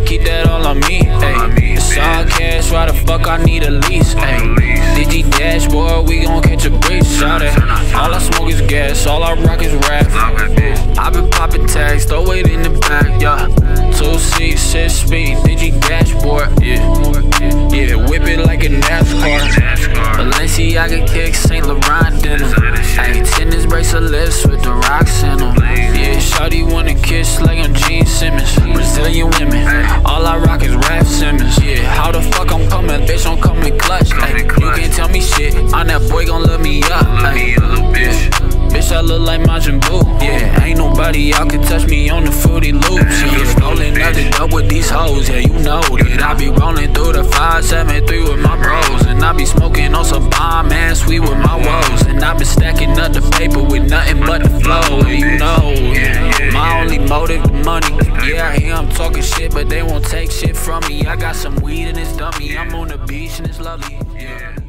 keep that all on me. Ayy, it's all cash, why the fuck I need a lease? Ayy, DG dashboard, we gon' catch a breeze. Shout it. All I smoke is gas, all I rock is rap. I been poppin' tags, throw it in the back, yeah. 2 seats, 6 speed, DG dashboard, yeah. Yeah, whip it like a NASCAR. Balenciaga kicks, Saint Laurent denim. Ayy, tennis bracelets with the rocks in them. Yeah, shawty wanna kiss like I'm Gene Simmons. Brazilian women, all I rock is Raf Simons. Yeah, how the fuck I'm coming, bitch, I'm coming clutch. Ay, you can't tell me shit, I'm that boy gon' love me up. Ay, yeah. Bitch, I look like Majin Buu. Yeah, ain't nobody out can touch me on the Fruity Loops. Yeah, rolling up the dope with these hoes. Yeah, you know that I be rolling through the 573 with my bros, and I be smoking on some bomb man sweet with my woes, and I been stacking up the paper with nothing but the flow. And you know, my only motive the money. Yeah, I hear I'm talking shit, but they won't take shit from me. I got some weed in this dummy. I'm on the beach and it's lovely. Yeah.